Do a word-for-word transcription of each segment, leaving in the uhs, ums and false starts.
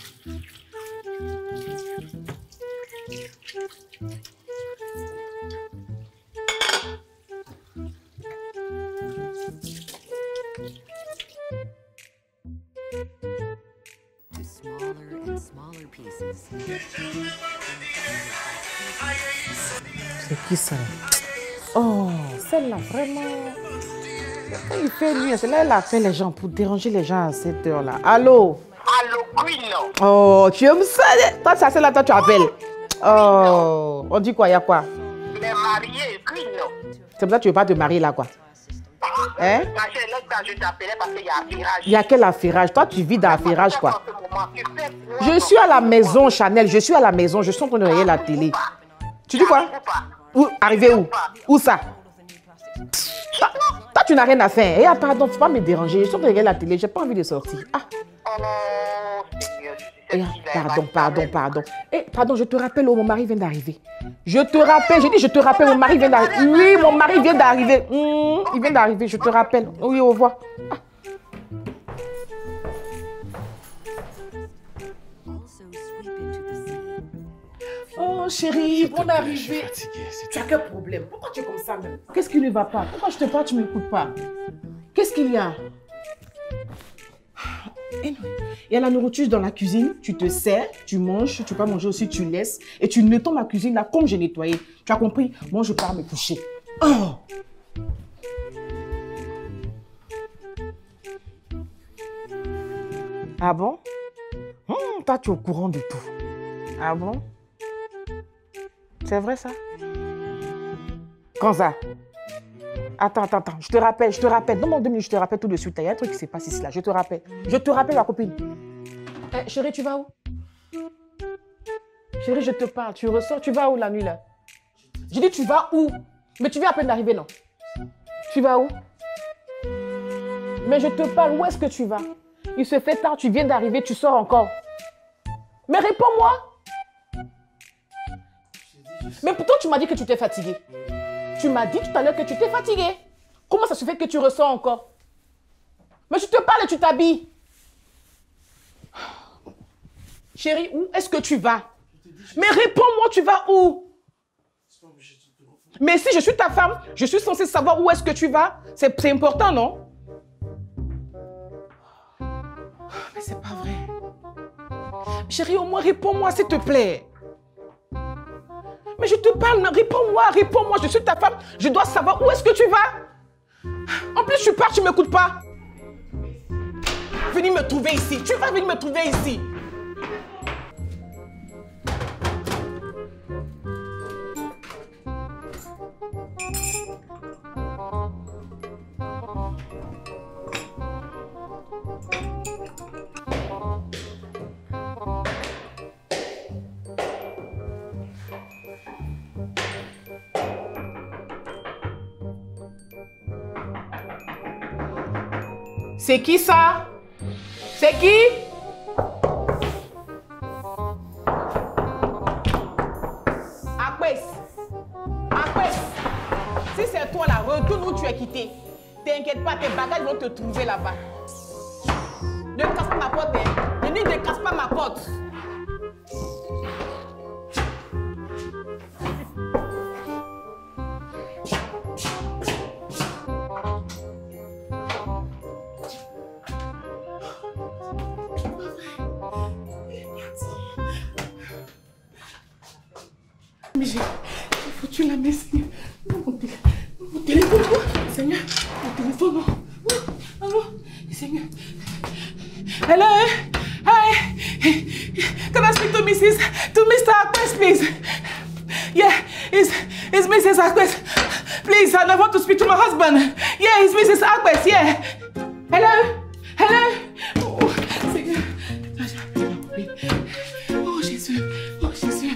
C'est qui ça? Oh, celle-là, vraiment. Il fait nuit, celle-là, elle appelle les gens pour déranger les gens à cette heure-là. Allô? Allô, Queen? Oh, tu aimes ça? Toi, c'est celle-là, toi, tu appelles. Oh, on dit quoi? Il y a quoi? Mais marié, Queen. C'est pour ça que tu ne veux pas te marier là, quoi? Hein? Je t'appelais parce qu'il y a affairage. Il y a quel affairage? Toi, tu vis dans l'affairage, quoi? Je suis à la maison, Chanel. Je suis à la maison. Je suis en train de regarder la télé. Tu dis quoi? Où? Arrivé où? Où ça? Toi, toi, tu n'as rien à faire. Eh, ah, pardon, faut pas me déranger. Je suis en train de regarder la télé. J'ai pas envie de sortir. Ah. Eh, pardon, pardon, pardon. Eh, pardon, je te rappelle, oh, mon mari vient d'arriver. Je te rappelle, j'ai dit, je te rappelle, mon mari vient d'arriver. Oui, mon mari vient d'arriver. Mmh, il vient d'arriver, je te rappelle. Oui, au revoir. Ah. Oh, chérie, bonne arrivée. Tu as quel problème? Pourquoi tu es comme ça même? Qu'est-ce qui ne va pas? Pourquoi je te parle, tu ne m'écoutes pas? Qu'est-ce qu'il y a? Il y a la nourriture dans la cuisine, tu te sers, tu manges, tu peux manger aussi, tu laisses. Et tu nettoies ma cuisine là comme j'ai nettoyé. Tu as compris? Moi, je pars me coucher. Oh! Ah bon? Hum, toi, tu es au courant de tout. Ah bon? C'est vrai ça? Quand ça? Attends, attends, attends, je te rappelle, je te rappelle. Donne-moi deux minutes, je te rappelle tout de suite. Il y a un truc qui s'est passé ici là, je te rappelle. Je te rappelle, ma copine. Eh, chérie, tu vas où? Chérie, je te parle, tu ressors, tu vas où la nuit là? J'ai dit, tu vas où? Mais tu viens à peine d'arriver, non? Tu vas où? Mais je te parle, où est-ce que tu vas? Il se fait tard, tu viens d'arriver, tu sors encore. Mais réponds-moi! Mais pourtant, tu m'as dit que tu t'es fatigué. Tu m'as dit tout à l'heure que tu t'es fatigué. Comment ça se fait que tu ressors encore? Mais je te parle et tu t'habilles. Chérie, où est-ce que tu vas? Mais réponds-moi, tu vas où? Mais si je suis ta femme, je suis censée savoir où est-ce que tu vas. C'est important, non? Mais c'est pas vrai. Chérie, au moins réponds-moi, s'il te plaît. Mais je te parle, réponds-moi, réponds-moi, je suis ta femme, je dois savoir où est-ce que tu vas. En plus, tu pars, tu ne m'écoutes pas. Venez me trouver ici, tu vas venir me trouver ici. C'est qui ça? C'est qui? Akwes. Akwes. Si c'est toi là, retourne où tu es quitté. T'inquiète pas, tes bagages vont te trouver là-bas. Ne casse pas ma porte, hein. Je dis ne casse pas ma porte. Mais j'ai foutu la main, Seigneur. Mon, tél mon téléphone, oh, Seigneur. Mon téléphone, non. Oh, oh, Seigneur. Hello? Hi. Can I speak to Missus to Mister Akwes, please? Yeah, it's, it's Missus Akwes. Please, I want to speak to my husband. Yeah, it's Missus Akwes, yeah. Hello? Hello? Oh, Seigneur. Oh, Jésus. Oh, Jésus.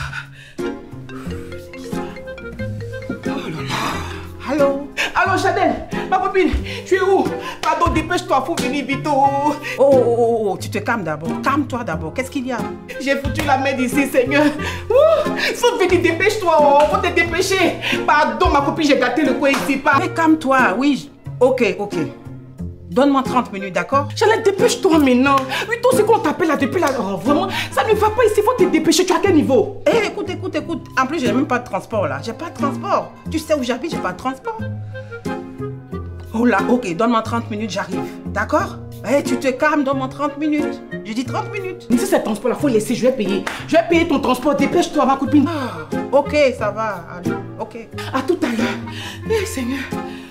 Allô? Allô, Chanel? Ma copine, tu es où? Pardon, dépêche-toi, faut venir vite. Oh, oh, oh, oh, tu te calmes d'abord. Calme-toi d'abord. Qu'est-ce qu'il y a? J'ai foutu la main d'ici, Seigneur. Faut venir, dépêche-toi. Oh, faut te dépêcher. Pardon, ma copine, j'ai gâté le coin ici. Pas. Mais calme-toi, oui. Ok, ok. Donne-moi trente minutes, d'accord? Chanel, dépêche-toi maintenant. Oui, toi, c'est qu'on t'appelle là depuis là. Oh, vraiment, ça ne va pas ici, il faut te dépêcher. Tu es à quel niveau? Eh, écoute, écoute, écoute. En plus, j'ai même pas de transport là. J'ai pas de transport. Tu sais où j'habite, j'ai pas de transport. Oh là, ok, donne-moi trente minutes, j'arrive. D'accord? Eh, tu te calmes, donne-moi trente minutes. J'ai dit trente minutes. Mais si c'est le transport là, faut laisser, je vais payer. Je vais payer ton transport, dépêche-toi, ma copine. Ah, ok, ça va. Allez, ok. À tout à l'heure. Eh, Seigneur.